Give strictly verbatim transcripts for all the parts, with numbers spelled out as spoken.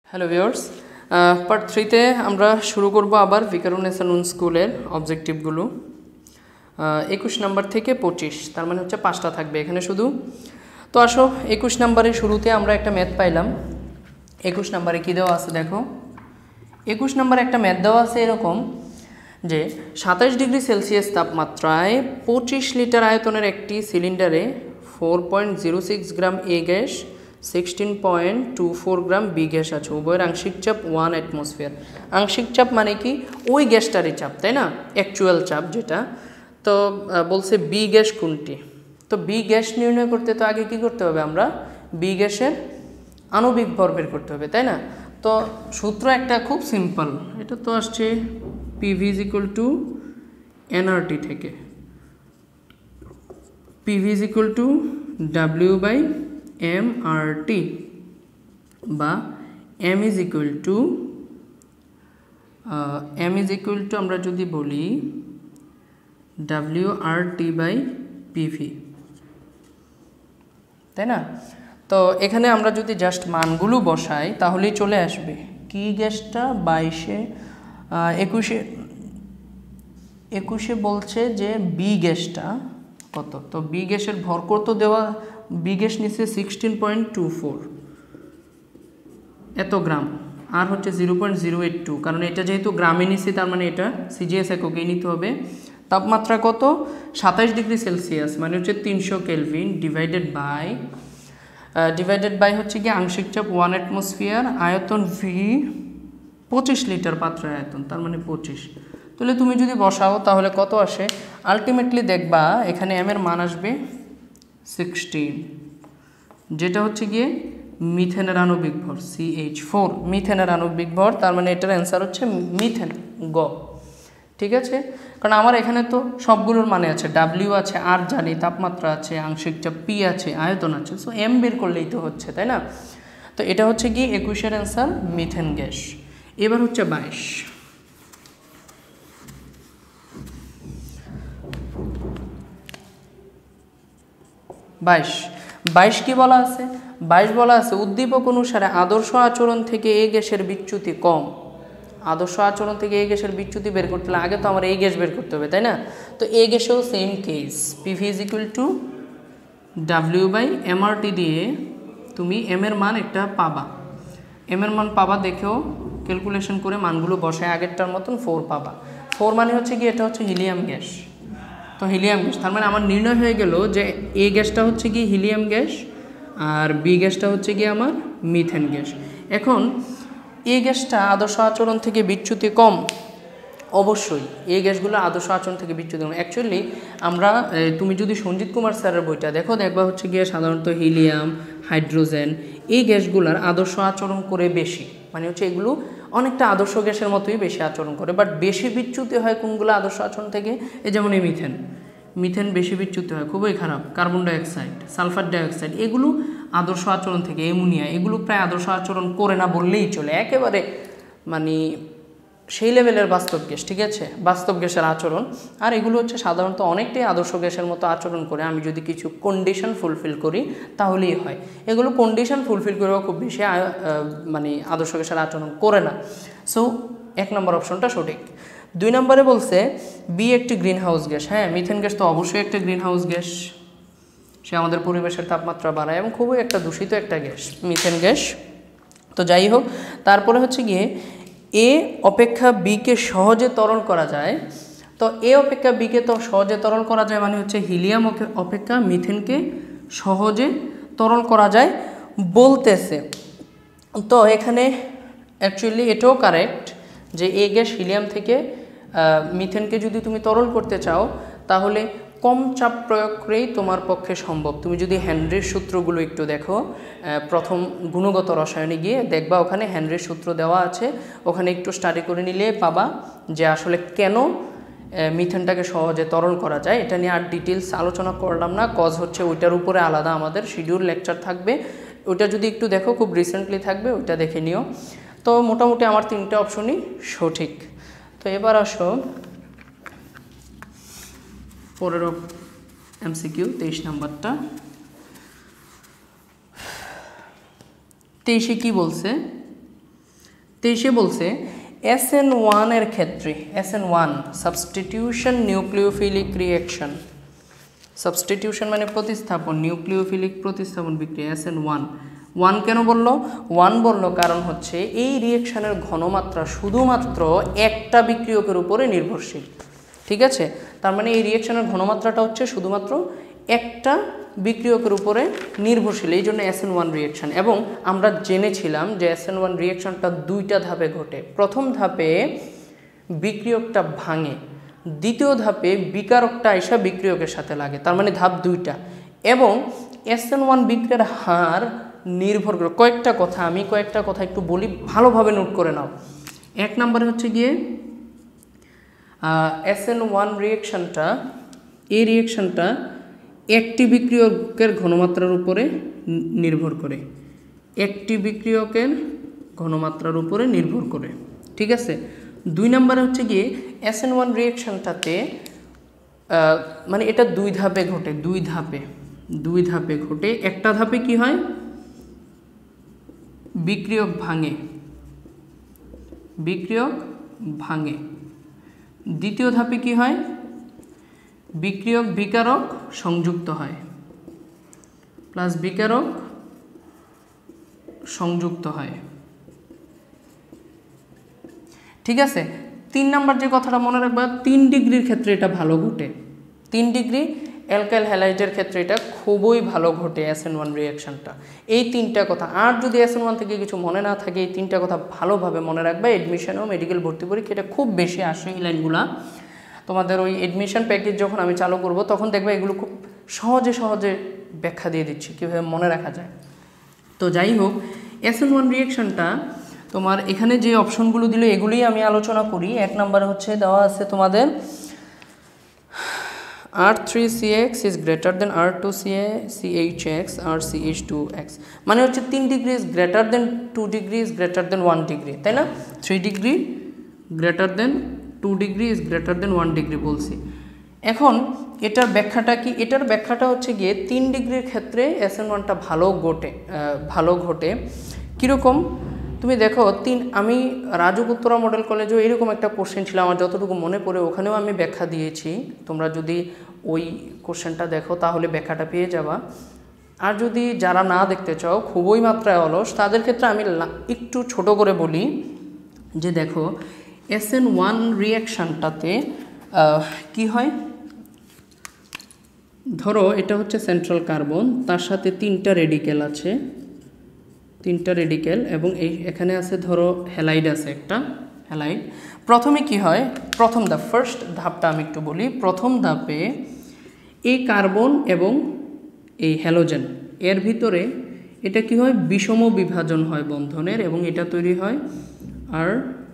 Hello viewers, part থ্রিতে আমরা শুরু করব আবার ভিকারুন্নেসা নুন স্কুলের অবজেক্টিভগুলো। একুশ নাম্বার থেকে পঁচিশ, তার মানে হচ্ছে পাঁচটা থাকবে এখানে শুধু। তো আসো, একুশ নাম্বারের শুরুতে আমরা একটা ম্যাথ পাইলাম। একুশ নাম্বারে কী দেওয়া আছে দেখো, একুশ নাম্বারে একটা ম্যাথ দেওয়া আছে এরকম যে সাতাশ ডিগ্রি সেলসিয়াস তাপমাত্রায় পঁচিশ লিটার আয়তনের একটি সিলিন্ডারে four point zero six gram A gas, sixteen point two four gram B gas আছে, উভয়ের আংশিক চাপ ওয়ান অ্যাটমসফিয়ার। আংশিক চাপ মানে কি? ওই গ্যাসটারই চাপ, তাই না? অ্যাকচুয়াল চাপ যেটা। তো বলছে বি গ্যাস কোনটি? তো বি গ্যাস নির্ণয় করতে তো আগে কি করতে হবে? আমরা বি গ্যাসের আণবিক ভর বের করতে হবে, তাই না? তো সূত্র একটা খুব সিম্পল, এটা তো আসছে PV is equal to NRT থেকে। PV is equal to W by M R T, বা M is equal to M is equal to আমরা যদি বলি W R T by PV, তাই না? তো এখানে আমরা যদি জাস্ট মানগুলো বসাই তাহলেই চলে আসবে। কি গ্যাসটা বাইশে একুশে একুশে বলছে যে বি গ্যাসটা কত? তো বি গ্যাসের ভর কত দেওয়া? বি গ্যাস নিচে সিক্সটিন পয়েন্ট টু ফোর এত গ্রাম, আর হচ্ছে zero point zero eight two, কারণ এটা যেহেতু গ্রামে নিচ্ছি তার মানে এটা সিজিএস এককেই নিতে হবে। তাপমাত্রা কত? সাতাশ ডিগ্রি সেলসিয়াস, মানে হচ্ছে তিনশো Kelvin, divided by divided by হচ্ছে কি আংশিক চাপ ওয়ান অ্যাটমসফিয়ার, আয়তন ভি পঁচিশ লিটার পাত্রের আয়তন, তার মানে পঁচিশ। তাহলে তুমি যদি বসাও তাহলে কত আসে? আলটিমেটলি দেখবা এখানে এম এর মান আসবে সিক্সটিন, যেটা হচ্ছে গিয়ে মিথেনের আণবিক ভর সি এইচ ফোর, মিথেনের আণবিক ভর। তার মানে এটার অ্যান্সার হচ্ছে মিথেন, গ। ঠিক আছে, কারণ আমার এখানে তো সবগুলোর মানে আছে, ডাব্লিউ আছে, আর জানি, তাপমাত্রা আছে, আংশিক চাপ পি আছে, আয়তন আছে, সো এম বের করলেই তো হচ্ছে, তাই না? তো এটা হচ্ছে কি একুশের অ্যান্সার মিথেন গ্যাস। এবার হচ্ছে বাইশ। বাইশ বাইশ কি বলা আছে? বাইশ বলা আছে উদ্দীপক অনুসারে আদর্শ আচরণ থেকে এই গ্যাসের বিচ্যুতি কম। আদর্শ আচরণ থেকে এই গ্যাসের বিচ্যুতি বের করতে হলে আগে তো আমার এই গ্যাস বের করতে হবে, তাই না? তো এই গ্যাসেও same case, PV is equal to W by MRT দিয়ে তুমি এম এর মান একটা পাবা। এম এর মান পাবা, দেখেও ক্যালকুলেশন করে মানগুলো বসায় আগেরটার মতন ফোর পাবা। ফোর মানে হচ্ছে কি এটা হচ্ছে হিলিয়াম গ্যাস। তো হিলিয়াম গ্যাস, তার মানে আমার নির্ণয় হয়ে গেল যে এ গ্যাসটা হচ্ছে কি হিলিয়াম গ্যাস, আর বি গ্যাসটা হচ্ছে কি আমার মিথেন গ্যাস। এখন এই গ্যাসটা আদর্শ আচরণ থেকে বিচ্যুতি কম, অবশ্যই এই গ্যাসগুলো আদর্শ আচরণ থেকে বিচ্যুতি কম। অ্যাকচুয়ালি আমরা তুমি যদি সঞ্জিত কুমার স্যারের বইটা দেখো, দেখবা হচ্ছে গিয়ে সাধারণত হিলিয়াম, হাইড্রোজেন এই গ্যাসগুলোর আদর্শ আচরণ করে বেশি, মানে হচ্ছে এগুলো অনেকটা আদর্শ গ্যাসের মতোই বেশি আচরণ করে, বাট বেশি বিচ্যুতি হয় কোনগুলো আদর্শ আচরণ থেকে? এই যেমন এই মিথেন, মিথেন বেশি বিচ্যুতি হয়, খুবই খারাপ। কার্বন ডাইঅক্সাইড, সালফার ডাইঅক্সাইড এগুলো আদর্শ আচরণ থেকে, অ্যামোনিয়া এগুলো প্রায় আদর্শ আচরণ করে না বললেই চলে, একেবারে মানে সেই লেভেলের বাস্তব গ্যাস। ঠিক আছে, বাস্তব গ্যাসের আচরণ। আর এগুলো হচ্ছে সাধারণত অনেকটাই আদর্শ গ্যাসের মতো আচরণ করে, আমি যদি কিছু কন্ডিশন ফুলফিল করি তাহলেই হয়। এগুলো কন্ডিশন ফুলফিল করেও খুব বেশি মানে আদর্শ গ্যাসের আচরণ করে না। সো এক নম্বর অপশনটা সঠিক। দুই নম্বরে বলছে বি একটি গ্রিন হাউস গ্যাস। হ্যাঁ, মিথেন গ্যাস তো অবশ্যই একটা গ্রিন হাউস গ্যাস, সে আমাদের পরিবেশের তাপমাত্রা বাড়ায় এবং খুবই একটা দূষিত একটা গ্যাস মিথেন গ্যাস। তো যাই হোক, তারপরে হচ্ছে গিয়ে এ অপেক্ষা বিকে সহজে তরল করা যায়। তো এ অপেক্ষা বিকে তো সহজে তরল করা যায় মানে হচ্ছে হিলিয়াম অপেক্ষা মিথেনকে সহজে তরল করা যায় বলতেছে। তো এখানে অ্যাকচুয়ালি এটাও কারেক্ট যে এ গ্যাস হিলিয়াম থেকে মিথেনকে যদি তুমি তরল করতে চাও তাহলে কম চাপ প্রয়োগ করেই তোমার পক্ষে সম্ভব। তুমি যদি হেনরির সূত্রগুলো একটু দেখো, প্রথম গুণগত রসায়নে গিয়ে দেখবা ওখানে হেনরির সূত্র দেওয়া আছে, ওখানে একটু স্টাডি করে নিলে পাবা যে আসলে কেন মিথেনটাকে সহজে তরল করা যায়। এটা নিয়ে আর ডিটেলস আলোচনা করলাম না, কজ হচ্ছে ওইটার উপরে আলাদা আমাদের শিডিউল লেকচার থাকবে, ওইটা যদি একটু দেখো খুব রিসেন্টলি থাকবে, ওইটা দেখে নিও। তো মোটামুটি আমার তিনটা অপশনই সঠিক। তো এবার আসো পরের এমসিকিউ তেইশ নাম্বারটা। তেইশে কি বলছে? তো সে বলছে এস এন ওয়ান এর ক্ষেত্রে S N one substitution nucleophilic reaction, substitution মানে প্রতিস্থাপন, নিউক্লিওফিলিক প্রতিস্থাপন বিক্রিয়া এস এন ওয়ান। ওয়ান কেন বললো? ওয়ান বললো কারণ হচ্ছে এই রিঅ্যাকশনের ঘনমাত্রা শুধুমাত্র একটা বিক্রিয়কের উপরে নির্ভরশীল। ঠিক আছে, তার মানে এই রিঅ্যাকশনের ঘনমাত্রাটা হচ্ছে শুধুমাত্র একটা বিক্রিয়কের উপরে নির্ভরশীল, এই জন্য এস এন ওয়ান রিঅ্যাকশন। এবং আমরা জেনেছিলাম যে এস এন ওয়ান রিঅ্যাকশনটা দুইটা ধাপে ঘটে। প্রথম ধাপে বিক্রিয়কটা ভাঙে, দ্বিতীয় ধাপে বিকারকটা এসে বিক্রিয়কের সাথে লাগে, তার মানে ধাপ দুইটা। এবং এস এন ওয়ান বিক্রিয়ার হার নির্ভর করে কয়েকটা কথা, আমি কয়েকটা কথা একটু বলি, ভালোভাবে নোট করে নাও। এক নম্বরে হচ্ছে গিয়ে এস এন ওয়ান রিঅ্যাকশনটা, এই রিঅ্যাকশনটা একটি বিক্রিয়কের ঘনমাত্রার উপরে নির্ভর করে, একটি বিক্রিয়কের ঘনমাত্রার উপরে নির্ভর করে। ঠিক আছে, দুই নম্বরে হচ্ছে গিয়ে এস এন ওয়ান রিঅ্যাকশনটাতে মানে এটা দুই ধাপে ঘটে, দুই ধাপে দুই ধাপে ঘটে। একটা ধাপে কি হয়? বিক্রিয়ক ভাঙে, বিক্রিয়ক ভাঙে। দ্বিতীয় ধাপে কি হয়? বিক্রিয়ক বিকারক সংযুক্ত হয়, প্লাস বিকারক সংযুক্ত হয়। ঠিক আছে, তিন নাম্বার যে কথাটা মনে রাখবা, তিন ডিগ্রির ক্ষেত্রে এটা ভালো ঘটে। তিন ডিগ্রি অ্যালকাইল হ্যালাইডের ক্ষেত্রে এটা খুবই ভালো ঘটে এস এন ওয়ান রিঅ্যাকশনটা। এই তিনটা কথা, আর যদি এস এন ওয়ান থেকে কিছু মনে না থাকে, এই তিনটা কথা ভালোভাবে মনে রাখবা। এডমিশন ও মেডিকেল ভর্তি পরীক্ষা এটা খুব বেশি আসে এই লাইনগুলা। তোমাদের ওই এডমিশন প্যাকেজ যখন আমি চালু করব তখন দেখবে এগুলো খুব সহজে সহজে ব্যাখ্যা দিয়ে দিচ্ছি কীভাবে মনে রাখা যায়। তো যাই হোক, এস এন ওয়ান রিঅ্যাকশনটা তোমার এখানে যে অপশনগুলো দিল এগুলোই আমি আলোচনা করি। এক নম্বরে হচ্ছে দেওয়া আছে তোমাদের R three C X is greater than R two C এ C H X R C H two X, মানে হচ্ছে তিন degree is greater than two degree is greater than one degree, তাই না? Three degree greater than two degree is greater than one degree বলছি। এখন এটার ব্যাখ্যাটা কি? এটার ব্যাখ্যাটা হচ্ছে গিয়ে তিন ডিগ্রির ক্ষেত্রে এস এন ওয়ানটা ভালো ঘটে, ভালো ঘটে কীরকম তুমি দেখো। তিন আমি রাজু উত্তরা মডেল কলেজেও এরকম একটা কোশ্চেন ছিল, আমার যতটুকু মনে পড়ে ওখানেও আমি ব্যাখ্যা দিয়েছি। তোমরা যদি ওই কোশ্চেনটা দেখো তাহলে ব্যাখ্যাটা পেয়ে যাবা। আর যদি যারা না দেখতে চাও, খুবই মাত্রায় অলস, তাদের ক্ষেত্রে আমি একটু ছোট করে বলি যে দেখো এস এন ওয়ান রিঅ্যাকশানটাতে কি হয়, ধরো এটা হচ্ছে সেন্ট্রাল কার্বন, তার সাথে তিনটা রেডিকেল আছে, তিনটা রেডিকেল, এবং এই এখানে আছে ধরো হ্যালাইড আছে একটা হ্যালাইড। প্রথমে কি হয়, প্রথম ধাপ, ফার্স্ট ধাপটা আমি একটু বলি। প্রথম ধাপে এই কার্বন এবং এই হ্যালোজেন এর ভিতরে এটা কি হয়, বিষম বিভাজন হয় বন্ধনের, এবং এটা তৈরি হয় আর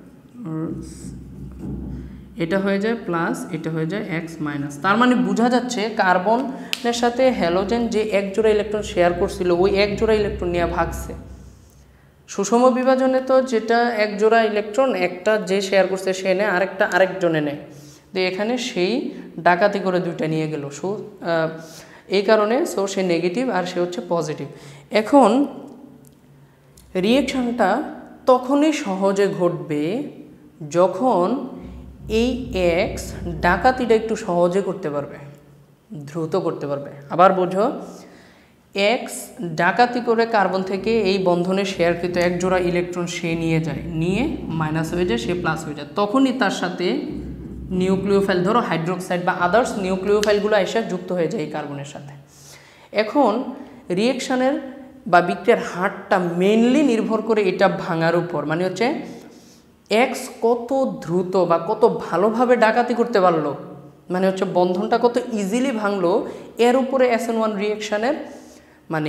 এটা হয়ে যায় প্লাস, এটা হয়ে যায় এক্স মাইনাস। তার মানে বোঝা যাচ্ছে কার্বনের সাথে হ্যালোজেন যে এক জোড়া ইলেকট্রন শেয়ার করছিল ওই এক জোড়া ইলেকট্রন নিয়ে ভাগছে। সুষম বিভাজনে তো যেটা এক জোড়া ইলেকট্রন একটা যে শেয়ার করছে সে নেয়, আরেকটা আরেকজনে নেয়। তো এখানে সেই ডাকাতি করে দুইটা নিয়ে গেল, সো এই কারণে সো সে নেগেটিভ আর সে হচ্ছে পজিটিভ। এখন রিঅ্যাকশনটা তখনই সহজে ঘটবে যখন এই এক্স ডাকাতিটা একটু সহজে করতে পারবে, দ্রুত করতে পারবে। আবার বোঝো, এক্স ডাকাতি করে কার্বন থেকে এই বন্ধনে শেয়ারকৃত এক জোড়া ইলেকট্রন সে নিয়ে যায়, নিয়ে মাইনাস হয়ে যায়, সে প্লাস হয়ে যায়। তখনই তার সাথে নিউক্লিওফাইল, ধরো হাইড্রোক্সাইড বা আদার্স নিউক্লিওফাইলগুলো এসে যুক্ত হয়ে যায় এই কার্বনের সাথে। এখন রিঅ্যাকশানের বা বিক্রিয়ার হারটা মেইনলি নির্ভর করে এটা ভাঙার উপর, মানে হচ্ছে এক্স কত দ্রুত বা কত ভালোভাবে ডাকাতি করতে পারলো, মানে হচ্ছে বন্ধনটা কত ইজিলি ভাঙলো, এর উপরে এস এন ওয়ান রিঅ্যাকশানের মানে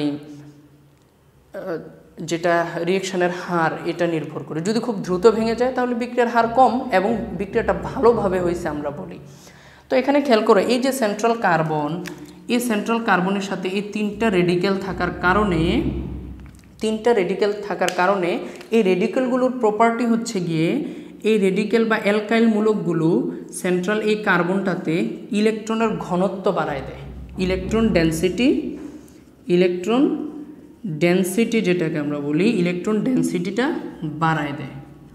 যেটা রিঅ্যাকশানের হার এটা নির্ভর করে। যদি খুব দ্রুত ভেঙে যায় তাহলে বিক্রিয়ার হার কম এবং বিক্রিয়াটা ভালোভাবে হয়েছে আমরা বলি। তো এখানে খেয়াল করো, এই যে সেন্ট্রাল কার্বন, এই সেন্ট্রাল কার্বনের সাথে এই তিনটা রেডিকেল থাকার কারণে তিনটা রেডিকেল থাকার কারণে এই রেডিকেলগুলোর প্রপার্টি হচ্ছে গিয়ে এই রেডিকেল বা অ্যালকাইল মূলকগুলো সেন্ট্রাল এই কার্বনটাতে ইলেকট্রনের ঘনত্ব বাড়ায় দেয়, ইলেকট্রন ডেনসিটি ইলেকট্রন ডেনসিটি যেটাকে আমরা বলি ইলেকট্রন ডেনসিটিটা বাড়ায় দেয়।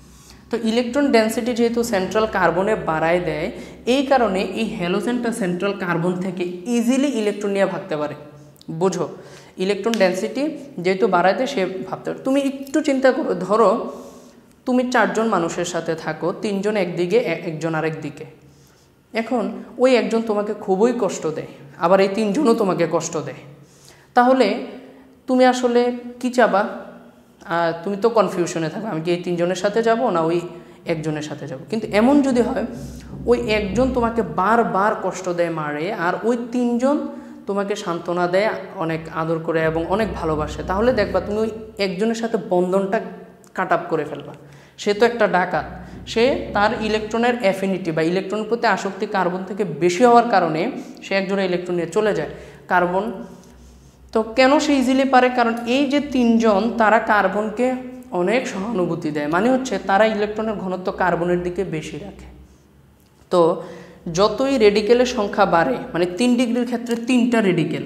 তো ইলেকট্রন ডেন্সিটি যেহেতু সেন্ট্রাল কার্বনে বাড়ায় দেয়, এই কারণে এই হ্যালোজেনটা সেন্ট্রাল কার্বন থেকে ইজিলি ইলেকট্রন নিয়ে ভাগতে পারে। বুঝো, ইলেকট্রন ডেন্সিটি যেহেতু বাড়ায় দেয় সে ভাবতে পারে। তুমি একটু চিন্তা করো, ধরো তুমি চারজন মানুষের সাথে থাকো, তিনজন একদিকে একজন আরেক দিকে। এখন ওই একজন তোমাকে খুবই কষ্ট দেয়, আবার এই তিনজনও তোমাকে কষ্ট দেয়, তাহলে তুমি আসলে কি চাবা? তুমি তো কনফিউশনে থাকবে, আমি কি এই তিনজনের সাথে যাব না ওই একজনের সাথে যাব। কিন্তু এমন যদি হয় ওই একজন তোমাকে বারবার কষ্ট দেয়, মারে, আর ওই তিনজন তোমাকে সান্ত্বনা দেয়, অনেক আদর করে এবং অনেক ভালোবাসে, তাহলে দেখবা তুমি ওই একজনের সাথে বন্ধনটা কাট আপ করে ফেলবা। সে তো একটা ডাকাত, সে তার ইলেকট্রনের অ্যাফিনিটি বা ইলেকট্রনের প্রতি আসক্তি কার্বন থেকে বেশি হওয়ার কারণে সে একজোড়া ইলেকট্রন নিয়ে চলে যায়। কার্বন তো কেন সে ইজিলি পারে? কারণ এই যে তিনজন তারা কার্বনকে অনেক সহানুভূতি দেয়, মানে হচ্ছে তারা ইলেকট্রনের ঘনত্ব কার্বনের দিকে বেশি রাখে। তো যতই রেডিকেলের সংখ্যা বাড়ে, মানে তিন ডিগ্রির ক্ষেত্রে তিনটা রেডিকেল,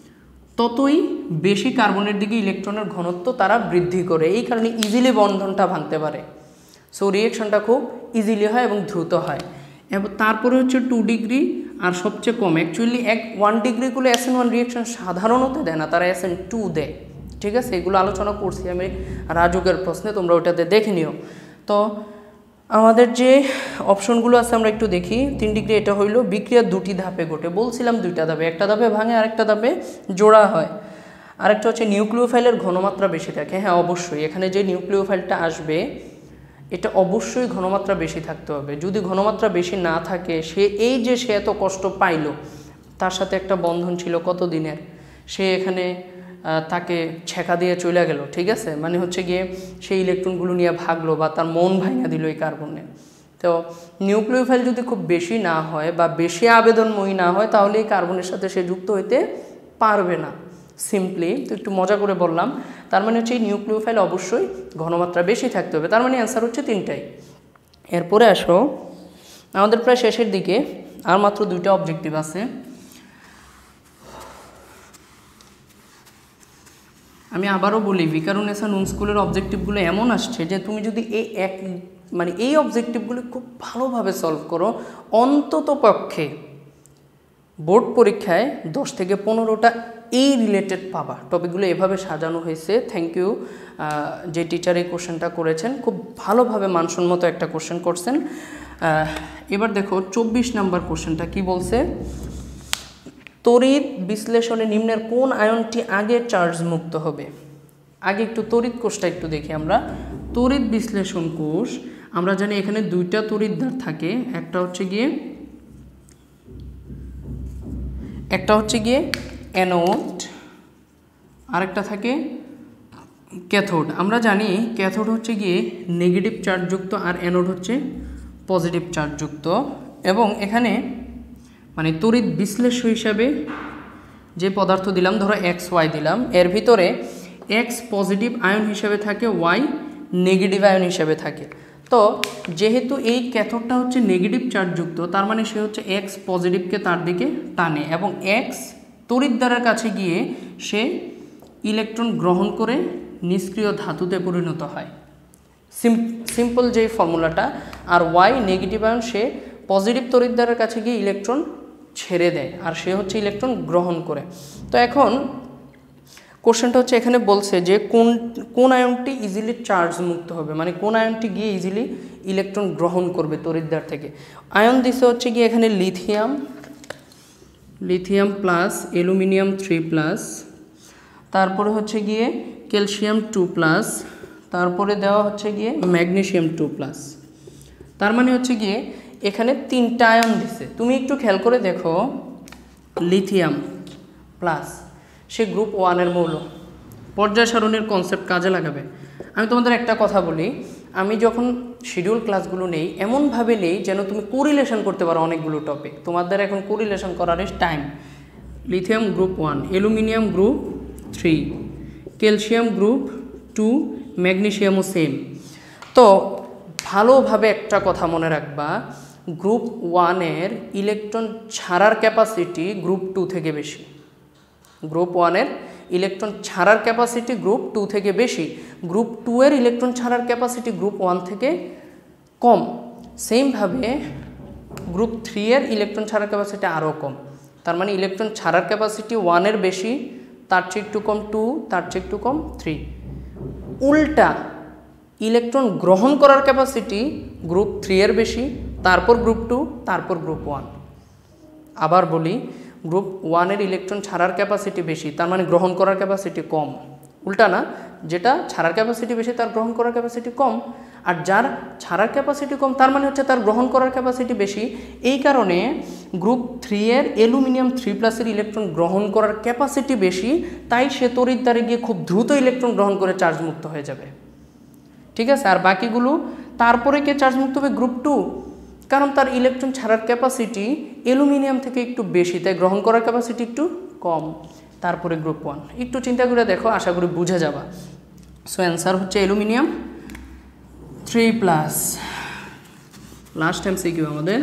ততই বেশি কার্বনের দিকে ইলেকট্রনের ঘনত্ব তারা বৃদ্ধি করে, এই কারণে ইজিলি বন্ধনটা ভাঙতে পারে। সো রিয়েকশনটা খুব ইজিলি হয় এবং দ্রুত হয়। এবং তারপরে হচ্ছে টু ডিগ্রি আর সবচেয়ে কম, অ্যাকচুয়ালি এক ওয়ান ডিগ্রিগুলো এস এন ওয়ান রিয়েকশন সাধারণত দেয় না, তারা এস এন টু দেয়। ঠিক আছে, এগুলো আলোচনা করছি আমি রাজুকের প্রশ্নে, তোমরা ওইটাতে দেখে নিও। তো আমাদের যে অপশনগুলো আছে আমরা একটু দেখি। তিন ডিগ্রি এটা হইল বিক্রিয়া দুটি ধাপে ঘটে, বলছিলাম দুইটা ধাপে, একটা ধাপে ভাঙে আরেকটা ধাপে জোড়া হয়। আরেকটা হচ্ছে নিউক্লিওফাইলের ঘনমাত্রা বেশি থাকে। হ্যাঁ অবশ্যই, এখানে যে নিউক্লিওফাইলটা আসবে এটা অবশ্যই ঘনমাত্রা বেশি থাকতে হবে। যদি ঘনমাত্রা বেশি না থাকে, সে এই যে সে এত কষ্ট পাইল, তার সাথে একটা বন্ধন ছিল কত দিনের, সে এখানে তাকে ছেঁকা দিয়ে চলে গেল। ঠিক আছে, মানে হচ্ছে গিয়ে সেই ইলেকট্রনগুলো নিয়ে ভাগলো বা তার মন ভাঙা দিল এই কার্বনে। তো নিউক্লিওফাইল যদি খুব বেশি না হয় বা বেশি আবেদনময়ী না হয়, তাহলে এই কার্বনের সাথে সে যুক্ত হইতে পারবে না। সিম্পলি তো একটু মজা করে বললাম, তার মানে হচ্ছে এই নিউক্লিওফাইল অবশ্যই ঘনমাত্রা বেশি থাকতে হবে। তার মানে অ্যান্সার হচ্ছে তিনটাই। এরপরে আসো, আমাদের প্রায় শেষের দিকে, আর মাত্র দুইটা অবজেক্টিভ আছে। আমি আবারও বলি, ভিকারুনেসা নুন স্কুলের অবজেক্টিভগুলো এমন আসছে যে তুমি যদি এই এক মানে এই অবজেক্টিভগুলো খুব ভালোভাবে সলভ করো, অন্তত পক্ষে বোর্ড পরীক্ষায় দশ থেকে পনেরোটা এই রিলেটেড পাবা। টপিকগুলো এভাবে সাজানো হয়েছে। থ্যাংক ইউ যে টিচার এই কোশ্চেনটা করেছেন, খুব ভালোভাবে মানসম্মত একটা কোশ্চেন করছেন। এবার দেখো চব্বিশ নাম্বার কোশ্চেনটা কি বলছে। তড়িৎ বিশ্লেষণে নিম্নের কোন আয়নটি আগে চার্জ মুক্ত হবে? আগে একটু তড়িৎ কোষটা একটু দেখি আমরা। তড়িৎ বিশ্লেষণ কোষ, আমরা জানি এখানে দুইটা তড়িৎদ্বার থাকে, একটা হচ্ছে গিয়ে একটা হচ্ছে গিয়ে অ্যানোড, আরেকটা থাকে ক্যাথোড। আমরা জানি ক্যাথোড হচ্ছে গিয়ে নেগেটিভ চার্জযুক্ত আর অ্যানোড হচ্ছে পজিটিভ চার্জযুক্ত। এবং এখানে মানে তড়িৎ বিশ্লেষ্য হিসাবে যে পদার্থ দিলাম, ধরো এক্স ওয়াই দিলাম, এর ভিতরে এক্স পজিটিভ আয়ন হিসেবে থাকে, ওয়াই নেগেটিভ আয়ন হিসেবে থাকে। তো যেহেতু এই ক্যাথোডটা হচ্ছে নেগেটিভ চার্জযুক্ত, তার মানে সে হচ্ছে এক্স পজিটিভকে তার দিকে টানে এবং এক্স তড়িৎদ্বারের কাছে গিয়ে সে ইলেকট্রন গ্রহণ করে নিষ্ক্রিয় ধাতুতে পরিণত হয়। সিম্পল যে ফর্মুলাটা। আর ওয়াই নেগেটিভ আয়ন, সে পজিটিভ তড়িৎদ্বারের কাছে গিয়ে ইলেকট্রন ছেড়ে দেয় আর সে হচ্ছে ইলেকট্রন গ্রহণ করে। তো এখন কোশ্চেনটা হচ্ছে এখানে বলছে যে কোন কোন আয়নটি ইজিলি চার্জ মুক্ত হবে, মানে কোন আয়নটি গিয়ে ইজিলি ইলেকট্রন গ্রহণ করবে তড়িৎদ্বার থেকে। আয়ন দিছে হচ্ছে গিয়ে এখানে lithium, lithium plus aluminium three plus, তারপরে হচ্ছে গিয়ে ক্যালসিয়াম টু প্লাস, তারপরে দেওয়া হচ্ছে গিয়ে ম্যাগনেসিয়াম টু প্লাস। তার মানে হচ্ছে গিয়ে এখানে তিনটা আয়ন দিছে। তুমি একটু খেয়াল করে দেখো, লিথিয়াম প্লাস, সে গ্রুপ ওয়ানের মৌল। পর্যায় সারণীর কনসেপ্ট কাজে লাগাবে। আমি তোমাদের একটা কথা বলি, আমি যখন শিডিউল ক্লাসগুলো নেই এমনভাবে নেই যেন তুমি কোরিলেশন করতে পারো অনেকগুলো টপিক। তোমাদের এখন কোরিলেশন করার time. Lithium group one, aluminium group three, calcium group two, ম্যাগনেসিয়ামও সেম। তো ভালোভাবে একটা কথা মনে রাখবা, গ্রুপ ওয়ানের ইলেকট্রন ছাড়ার ক্যাপাসিটি গ্রুপ টু থেকে বেশি। গ্রুপ ওয়ানের ইলেকট্রন ছাড়ার ক্যাপাসিটি গ্রুপ টু থেকে বেশি। গ্রুপ টু এর ইলেকট্রন ছাড়ার ক্যাপাসিটি গ্রুপ ওয়ান থেকে কম। সেমভাবে গ্রুপ থ্রি এর ইলেকট্রন ছাড়ার ক্যাপাসিটি আরও কম। তার মানে ইলেকট্রন ছাড়ার ক্যাপাসিটি ওয়ানের বেশি, তার চেয়ে একটু কম টু, তার চেয়ে একটু কম থ্রি। উল্টা ইলেকট্রন গ্রহণ করার ক্যাপাসিটি গ্রুপ থ্রি এর বেশি, তারপর গ্রুপ টু, তারপর গ্রুপ ওয়ান। আবার বলি, গ্রুপ ওয়ানের ইলেকট্রন ছাড়ার ক্যাপাসিটি বেশি, তার মানে গ্রহণ করার ক্যাপাসিটি কম। উল্টা না, যেটা ছাড়ার ক্যাপাসিটি বেশি তার গ্রহণ করার ক্যাপাসিটি কম, আর যার ছাড়ার ক্যাপাসিটি কম তার মানে হচ্ছে তার গ্রহণ করার ক্যাপাসিটি বেশি। এই কারণে গ্রুপ থ্রি এর অ্যালুমিনিয়াম থ্রি প্লাসের ইলেকট্রন গ্রহণ করার ক্যাপাসিটি বেশি, তাই সে তড়িৎদ্বারে গিয়ে খুব দ্রুত ইলেকট্রন গ্রহণ করে চার্জ মুক্ত হয়ে যাবে। ঠিক আছে, আর বাকিগুলো তারপরে কে চার্জ মুক্ত হবে? গ্রুপ টু, কারণ তার ইলেকট্রন ছাড়ার ক্যাপাসিটি অ্যালুমিনিয়াম থেকে একটু বেশি, তাই গ্রহণ করার ক্যাপাসিটি একটু কম। তারপরে গ্রুপ ওয়ান। একটু চিন্তা করে দেখো, আশা করি বুঝে যাবা। সো অ্যান্সার হচ্ছে aluminium three plus. Last MCQ আমাদের,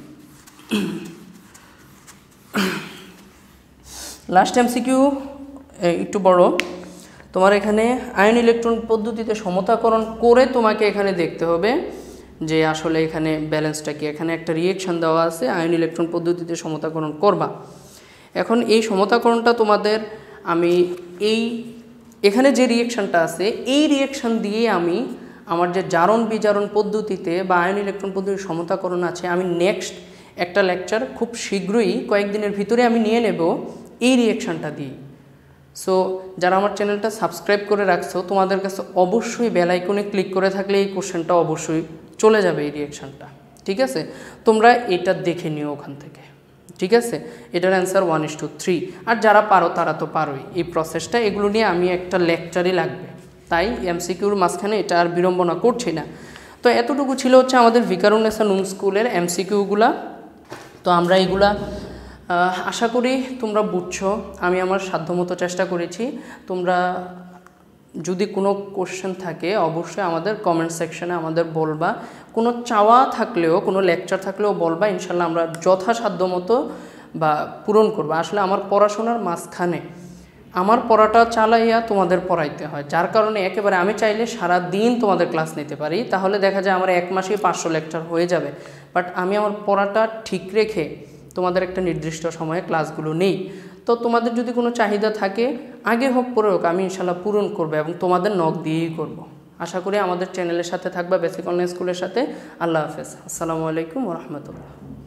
লাস্ট এমসিকিউ একটু বড়। তোমার এখানে আয়ন ইলেকট্রন পদ্ধতিতে সমতাকরণ করে তোমাকে এখানে দেখতে হবে যে আসলে এখানে ব্যালেন্সটা কি। এখানে একটা রিয়েকশান দেওয়া আছে, আয়ন ইলেকট্রন পদ্ধতিতে সমতাকরণ করবা। এখন এই সমতাকরণটা তোমাদের আমি এই এখানে যে রিয়েকশানটা আছে এই রিয়েকশান দিয়ে আমি আমার যে জারণ বিজারণ পদ্ধতিতে বা আয়ন ইলেকট্রন পদ্ধতির সমতাকরণ আছে, আমি নেক্সট একটা লেকচার খুব শীঘ্রই কয়েকদিনের ভিতরে আমি নিয়ে নেব এই রিয়েকশানটা দিয়ে। সো যারা আমার চ্যানেলটা সাবস্ক্রাইব করে রাখছো, তোমাদের কাছে অবশ্যই বেল আইকনে ক্লিক করে থাকলে এই কোশ্চেনটা অবশ্যই চলে যাবে, এই রিয়েকশানটা। ঠিক আছে, তোমরা এটা দেখে নিও ওখান থেকে। ঠিক আছে, এটার answer one is two three. আর যারা পারো তারা তো পারোই এই প্রসেসটা, এগুলো নিয়ে আমি একটা লেকচারই লাগবে, তাই এমসিকিউর মাঝখানে এটা আর বিড়ম্বনা করছি না। তো এতটুকু ছিল হচ্ছে আমাদের ভিকারুন্নেসা নুন স্কুলের এমসিকিউগুলা। তো আমরা এগুলা আশা করি তোমরা বুঝছো, আমি আমার সাধ্যমতো চেষ্টা করেছি। তোমরা যদি কোনো কোশ্চেন থাকে অবশ্যই আমাদের কমেন্ট সেকশনে আমাদের বলবা, কোনো চাওয়া থাকলেও কোনো লেকচার থাকলেও বলবা, ইনশাল্লাহ আমরা যথাসাধ্য মতো বা পূরণ করবো। আসলে আমার পড়াশোনার মাঝখানে আমার পড়াটা চালাইয়া তোমাদের পড়াইতে হয়, যার কারণে একেবারে আমি চাইলে সারা দিন তোমাদের ক্লাস নিতে পারি, তাহলে দেখা যায় আমার এক মাসেই পাঁচশো লেকচার হয়ে যাবে। বাট আমি আমার পড়াটা ঠিক রেখে তোমাদের একটা নির্দিষ্ট সময়ে ক্লাসগুলো নেই। তো তোমাদের যদি কোনো চাহিদা থাকে, আগে হোক পরে হোক, আমি ইনশাল্লাহ পূরণ করবো এবং তোমাদের নক দিয়েই করব। আশা করি আমাদের চ্যানেলের সাথে থাকবা, বেসিক অনলাইন স্কুলের সাথে। আল্লাহ হাফেজ, আসসালামু আলাইকুম ওয়া রাহমাতুল্লাহ।